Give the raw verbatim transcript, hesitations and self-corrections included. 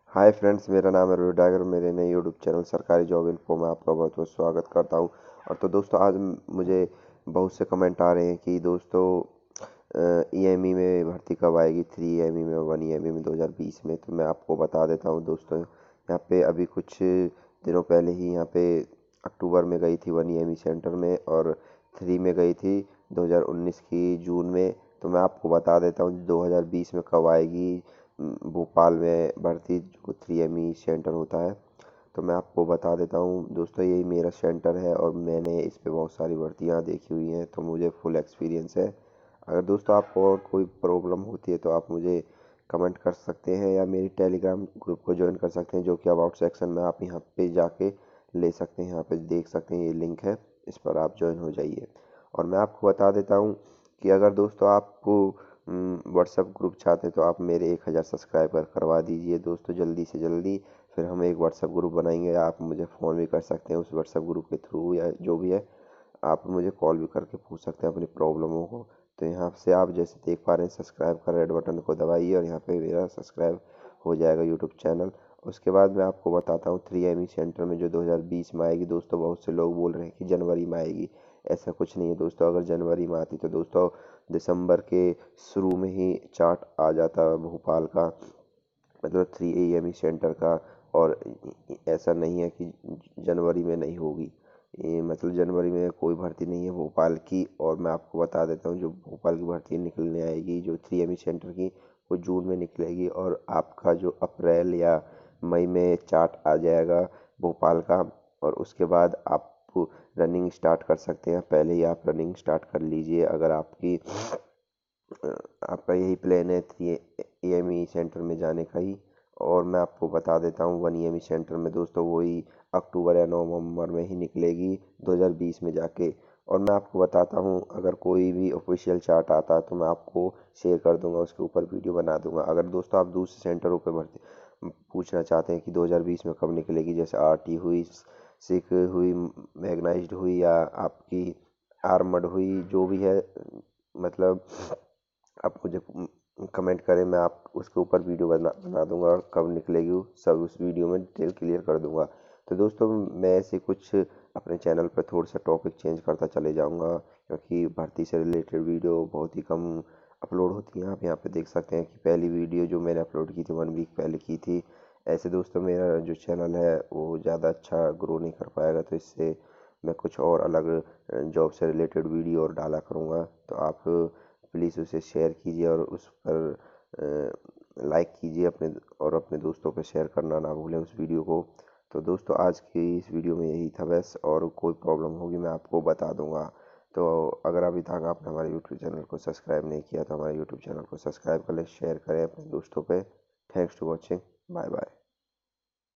Hi friends, मेरा नाम है रोहित डागर। मेरे नए यूट्यूब चैनल सरकारी जॉब इन्फो में आपका बहुत बहुत स्वागत करता हूं। और तो दोस्तों, आज म- मुझे बहुत से कमेंट आ रहे हैं कि दोस्तों ईएमई में भर्ती कब आएगी, थ्री ईएमई में, वन ईएमई में दो हज़ार बीस में। तो मैं आपको बता देता हूं दोस्तों, यहाँ पे अभी कुछ दिनों पहले ही यहाँ पे अक्टूबर में गई थी वन ईएमई सेंटर में, और थ्री में गई थी दो हज़ार उन्नीस की जून में। तो मैं आपको बता देता हूँ दो हज़ार बीस में कब आएगी भोपाल में भर्ती, जो थ्री एम ई सेंटर होता है। तो मैं आपको बता देता हूँ दोस्तों, यही मेरा सेंटर है और मैंने इस पे बहुत सारी भर्तियाँ देखी हुई हैं, तो मुझे फुल एक्सपीरियंस है। अगर दोस्तों आपको और कोई प्रॉब्लम होती है तो आप मुझे कमेंट कर सकते हैं या मेरी टेलीग्राम ग्रुप को ज्वाइन कर सकते हैं, जो कि अबाउट सेक्शन में आप यहाँ पे जाके ले सकते हैं। यहाँ पे देख सकते हैं, ये लिंक है, इस पर आप ज्वाइन हो जाइए। और मैं आपको बता देता हूँ कि अगर दोस्तों आपको व्हाट्सएप ग्रुप चाहते हैं तो आप मेरे एक हज़ार सब्सक्राइबर करवा दीजिए दोस्तों, जल्दी से जल्दी। फिर हम एक व्हाट्सएप ग्रुप बनाएंगे, आप मुझे फ़ोन भी कर सकते हैं उस व्हाट्सएप ग्रुप के थ्रू, या जो भी है आप मुझे कॉल भी करके पूछ सकते हैं अपनी प्रॉब्लमों को। तो यहाँ से आप जैसे देख पा रहे हैं, सब्सक्राइब का रेड बटन को दबाइए और यहाँ पे मेरा सब्सक्राइब हो जाएगा यूट्यूब चैनल। उसके बाद मैं आपको बताता हूँ थ्री एम ई सेंटर में जो दो हज़ार बीस में आएगी दोस्तों। बहुत से लोग बोल रहे हैं कि जनवरी में आएगी, ऐसा कुछ नहीं है दोस्तों। अगर जनवरी में आती तो दोस्तों दिसंबर के शुरू में ही चार्ट आ जाता भोपाल का, मतलब three A M E centre का। और ऐसा नहीं है कि जनवरी में नहीं होगी, ये मतलब जनवरी में कोई भर्ती नहीं है भोपाल की। और मैं आपको बता देता हूँ, जो भोपाल की भर्ती निकलने आएगी जो थ्री एम ई सेंटर की, वो जून में निकलेगी। और आपका जो अप्रैल या मई में चार्ट आ जाएगा भोपाल का, और उसके बाद आप रनिंग स्टार्ट कर सकते हैं। पहले ही आप रनिंग स्टार्ट कर लीजिए अगर आपकी आपका यही प्लान है three E M E centre में जाने का ही। और मैं आपको बता देता हूँ one E M E centre में दोस्तों वही अक्टूबर या नवंबर में ही निकलेगी दो हज़ार बीस में जाके। और मैं आपको बताता हूँ, अगर कोई भी ऑफिशियल चार्ट आता है तो मैं आपको शेयर कर दूंगा, उसके ऊपर वीडियो बना दूंगा। अगर दोस्तों आप दूसरे सेंटरों पर भर्ती पूछना चाहते हैं कि दो हज़ार बीस में कब निकलेगी, जैसे आर टी हुई, सिक हुई, मैग्नाइज्ड हुई, या आपकी आर्मड हुई, जो भी है, मतलब आप मुझे कमेंट करें, मैं आप उसके ऊपर वीडियो बना बना दूंगा, और कब निकलेगी वो सब उस वीडियो में डिटेल क्लियर कर दूंगा। तो दोस्तों, मैं ऐसे कुछ अपने चैनल पर थोड़ा सा टॉपिक चेंज करता चले जाऊंगा, क्योंकि भर्ती से रिलेटेड वीडियो बहुत ही कम अपलोड होती हैं। आप यहाँ पे देख सकते हैं कि पहली वीडियो जो मैंने अपलोड की थी वन वीक पहले की थी। ऐसे दोस्तों, मेरा जो चैनल है वो ज़्यादा अच्छा ग्रो नहीं कर पाएगा, तो इससे मैं कुछ और अलग जॉब से रिलेटेड वीडियो और डाला करूँगा। तो आप प्लीज़ उसे शेयर कीजिए और उस पर लाइक कीजिए अपने, और अपने दोस्तों पर शेयर करना ना भूलें उस वीडियो को। तो दोस्तों, आज की इस वीडियो में यही था बस, और कोई प्रॉब्लम होगी मैं आपको बता दूंगा। तो अगर अभी तक आपने हमारे यूट्यूब चैनल को सब्सक्राइब नहीं किया तो हमारे यूट्यूब चैनल को सब्सक्राइब कर लें, शेयर करें अपने दोस्तों पे। Thanks to watching, bye bye.